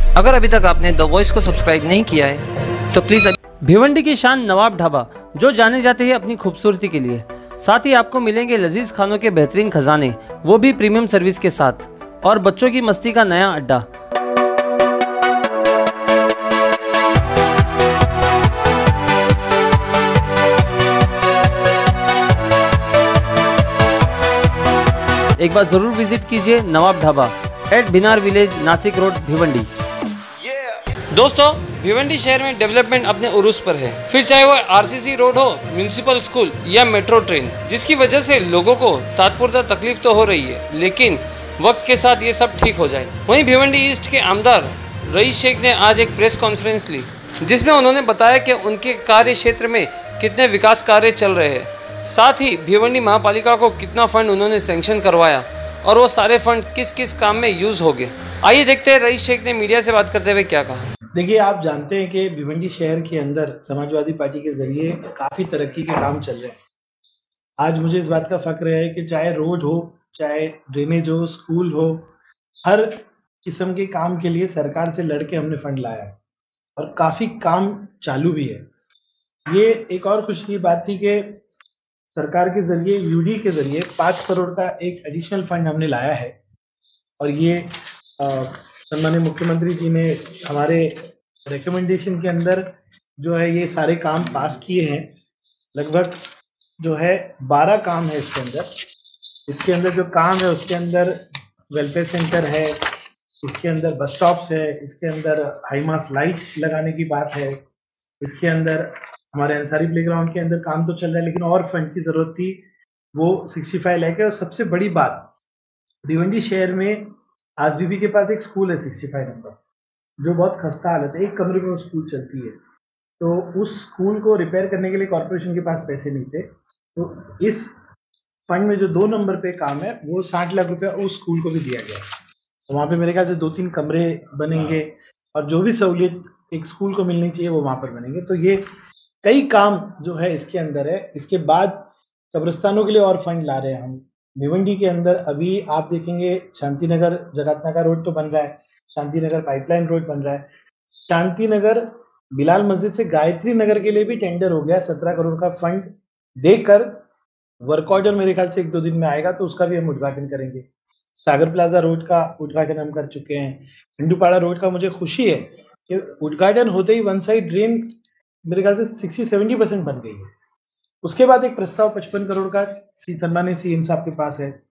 अगर अभी तक आपने द वॉइस को सब्सक्राइब नहीं किया है तो प्लीज़ भिवंडी की शान नवाब ढाबा, जो जाने जाते हैं अपनी खूबसूरती के लिए। साथ ही आपको मिलेंगे लजीज खानों के बेहतरीन खजाने, वो भी प्रीमियम सर्विस के साथ, और बच्चों की मस्ती का नया अड्डा। एक बार जरूर विजिट कीजिए Nawab Dhaba at Binar village, Nashik road, Bhiwandi. दोस्तों, भिवंडी शहर में डेवलपमेंट अपने उरूज पर है, फिर चाहे वो आरसीसी रोड हो, म्यूनिसिपल स्कूल या मेट्रो ट्रेन, जिसकी वजह से लोगों को तात्पुरता तकलीफ तो हो रही है, लेकिन वक्त के साथ ये सब ठीक हो जाएगा। वहीं भिवंडी ईस्ट के आमदार रईस शेख ने आज एक प्रेस कॉन्फ्रेंस ली, जिसमें उन्होंने बताया कि उनके कार्य क्षेत्र में कितने विकास कार्य चल रहे हैं, साथ ही भिवंडी महापालिका को कितना फंड उन्होंने सैंक्शन करवाया और वो सारे फंड किस किस काम में यूज हो गए। आइए देखते हैं रईस शेख ने मीडिया से बात करते हुए क्या कहा। देखिए, आप जानते हैं कि भिवंडी शहर के अंदर समाजवादी पार्टी के जरिए काफ़ी तरक्की के काम चल रहे हैं। आज मुझे इस बात का फ़ख्र है कि चाहे रोड हो, चाहे ड्रेनेज हो, स्कूल हो, हर किस्म के काम के लिए सरकार से लड़के हमने फंड लाया है और काफ़ी काम चालू भी है। ये एक और खुशी की बात थी कि सरकार के जरिए यूडी के जरिए 5 करोड़ का एक एडिशनल फंड हमने लाया है और ये सम्माननीय मुख्यमंत्री जी ने हमारे रिकमेंडेशन के अंदर जो है ये सारे काम पास किए हैं। लगभग जो है 12 काम है इसके अंदर। इसके अंदर जो काम है उसके अंदर वेलफेयर सेंटर है, इसके अंदर बस स्टॉप्स है, इसके अंदर हाई मास लाइट लगाने की बात है, इसके अंदर हमारे अंसारी प्लेग्राउंड के अंदर काम तो चल रहा है, लेकिन और फंड की जरूरत थी, वो 65 लाख है। और सबसे बड़ी बात, भिवंडी शहर में आसबीबी के पास एक स्कूल है 65 नंबर, जो बहुत खस्ता हालत है, एक कमरे में वो स्कूल चलती है। तो उस स्कूल को रिपेयर करने के लिए कॉर्पोरेशन के पास पैसे नहीं थे, तो इस फंड में जो 2 नंबर पे काम है वो 60 लाख रुपया उस स्कूल को भी दिया गया। तो वहाँ पे मेरे ख्याल से 2-3 कमरे बनेंगे और जो भी सहूलियत एक स्कूल को मिलनी चाहिए वो वहाँ पर बनेंगे। तो ये कई काम जो है इसके अंदर है। इसके बाद कब्रिस्तानों के लिए और फंड ला रहे हैं हम। भिवंडी के अंदर अभी आप देखेंगे शांतिनगर जगतनाका रोड तो बन रहा है, शांतिनगर पाइपलाइन रोड बन रहा है, शांतिनगर बिलाल मस्जिद से गायत्री नगर के लिए भी टेंडर हो गया। 17 करोड़ का फंड देकर वर्क ऑर्डर मेरे ख्याल से 1-2 दिन में आएगा, तो उसका भी हम उद्घाटन करेंगे। सागर प्लाजा रोड का उद्घाटन हम कर चुके हैं। हिंदूपाड़ा रोड का मुझे खुशी है कि उद्घाटन होते ही वन साइड ड्रेन मेरे ख्याल से 60-70% बन गई है। उसके बाद एक प्रस्ताव 55 करोड़ का सम्मानित सीएम साहब के पास है,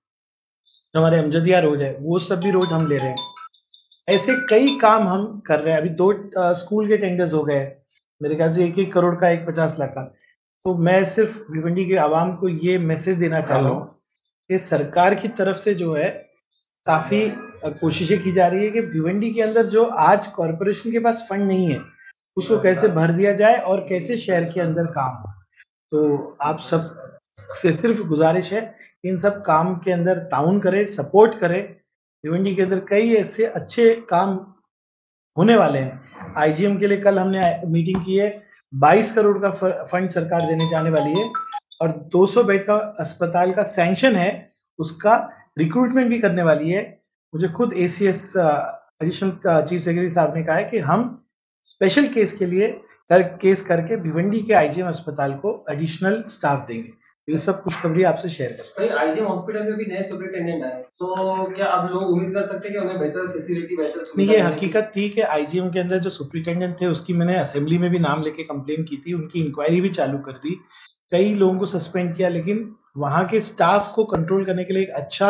हमारे अमजदिया रोड है, वो सब भी रोड हम ले रहे हैं। ऐसे कई काम हम कर रहे हैं। अभी 2 स्कूल के टेंडर्स हो गए, मेरे ख्याल से 1-1 करोड़ का, 50 लाख का। तो मैं सिर्फ भिवंडी के आवाम को ये मैसेज देना चाह रहा हूँ कि सरकार की तरफ से जो है काफ़ी कोशिशें की जा रही है कि भिवंडी के अंदर जो आज कॉरपोरेशन के पास फंड नहीं है उसको कैसे भर दिया जाए और कैसे शहर के अंदर काम हो। तो आप सब से सिर्फ गुजारिश है इन सब काम के अंदर ताउन करें, सपोर्ट करें। भिवंडी के अंदर कई ऐसे अच्छे काम होने वाले हैं। आईजीएम के लिए कल हमने मीटिंग की है, 22 करोड़ का फंड सरकार देने जाने वाली है और 200 बेड का अस्पताल का सैंक्शन है, उसका रिक्रूटमेंट भी करने वाली है। मुझे खुद एसीएस एडिशनल चीफ सेक्रेटरी साहब ने कहा है कि हम स्पेशल केस के लिए केस करके भिवंडी के आईजीएम अस्पताल को एडिशनल स्टाफ देंगे। ये सब खुशखबरी आपसे शेयर करते हैं। आईजीएम हॉस्पिटल में भी नए सुपरिटेंडेंट आए, तो क्या अब लोग उम्मीद कर सकते हैं कि उन्हें बेहतर फैसिलिटी, बेहतर नहीं, ये हकीकत थी कि आईजीएम के अंदर जो सुपरिटेंडेंट थे उसकी मैंने असेंबली में भी नाम लेके कंप्लेन की थी, उनकी इंक्वायरी भी चालू कर दी, कई लोगों को सस्पेंड किया, लेकिन वहाँ के स्टाफ को कंट्रोल करने के लिए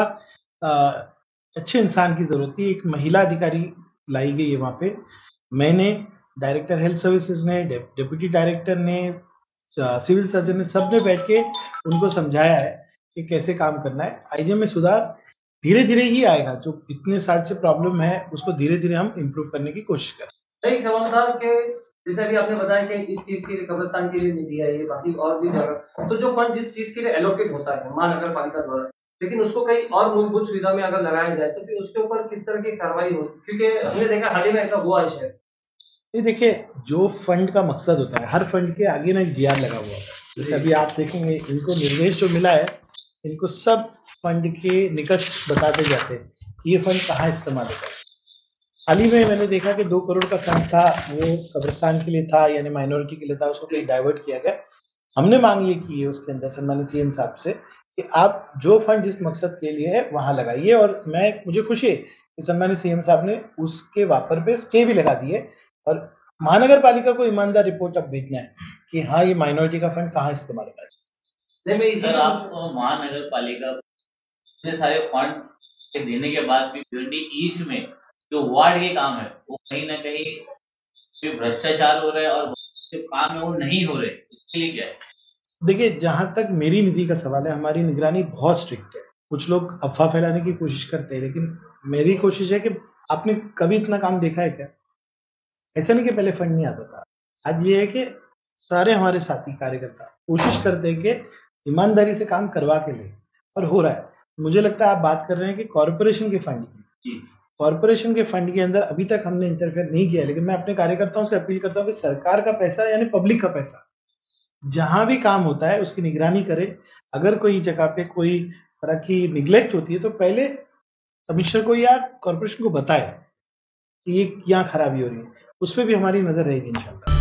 एक अच्छे इंसान की जरूरत थी। एक महिला अधिकारी लाई गई है वहाँ पे। मैंने, डायरेक्टर हेल्थ सर्विसेज ने, डिप्टी डायरेक्टर ने, सिविल सर्जन ने, सब ने बैठ के उनको समझाया है कि कैसे काम करना है। आईजीएम में सुधार धीरे धीरे ही आएगा, जो इतने साल से प्रॉब्लम है उसको धीरे धीरे हम इम्प्रूव करने की कोशिश करें। एक सवाल था कि जैसे अभी आपने बताया कि इस चीज के लिए कब्रिस्तान के लिए निधि है, बाकी और भी जगह, तो जो फंड जिस चीज के लिए एलोकेट होता है महानगर पालिका द्वारा, लेकिन उसको कहीं और मूलभूत सुविधा में अगर लगाया जाए तो फिर उसके ऊपर किस तरह की कार्रवाई होती, क्योंकि हमने देखा हाल ही में ऐसा हुआ है शायद। ये देखिए, जो फंड का मकसद होता है, हर फंड के आगे ना एक जीआर लगा हुआ है। जैसे अभी आप देखेंगे, इनको निर्देश जो मिला है, इनको सब फंड के निकष बताते जाते हैं, ये फंड कहाँ इस्तेमाल होता है। हाल ही में मैंने देखा कि 2 करोड़ का फंड था, वो कब्रिस्तान के लिए था, यानी माइनॉरिटी के लिए था, उसको कहीं डाइवर्ट किया गया। हमने मांग ये की है उसके अंदर सन्माननीय सीएम साहब से कि आप जो फंड जिस मकसद के लिए है वहाँ लगाइए, और मुझे खुशी है कि सन्माननीय सीएम साहब ने उसके वापर पे स्टे भी लगा दिए, और महानगर पालिका को ईमानदार रिपोर्ट अब भेजना है कि हाँ, ये माइनॉरिटी का फंड कहाँ इस्तेमाल होना चाहिए। सर, आप महानगर पालिका इतने सारे फंड के देने के बाद भी भिवंडी ईस्ट में जो वार्ड के काम है वो कहीं ना कहीं भ्रष्टाचार हो रहा है, और जो काम है वो नहीं हो रहे, उसके लिए क्या है? देखिए, जहां तक मेरी निधि का सवाल है, हमारी निगरानी बहुत स्ट्रिक्ट है। कुछ लोग अफवाह फैलाने की कोशिश करते हैं, लेकिन मेरी कोशिश है कि आपने कभी इतना काम देखा है क्या? ऐसा नहीं कि पहले फंड नहीं आता था। आज ये है कि सारे हमारे साथी कार्यकर्ता कोशिश करते हैं कि ईमानदारी से काम करवा के ले, और हो रहा है। मुझे लगता है आप बात कर रहे हैं कि कॉर्पोरेशन के फंड की। कॉर्पोरेशन के फंड के अंदर अभी तक हमने इंटरफेयर नहीं किया, लेकिन मैं अपने कार्यकर्ताओं से अपील करता हूँ कि सरकार का पैसा यानी पब्लिक का पैसा जहां भी काम होता है उसकी निगरानी करे। अगर कोई जगह पे कोई तरह की निग्लेक्ट होती है तो पहले कमिश्नर को या कॉर्पोरेशन को बताए कि ये यहाँ खराबी हो रही है, उस पर भी हमारी नजर रहेगी इंशाल्लाह।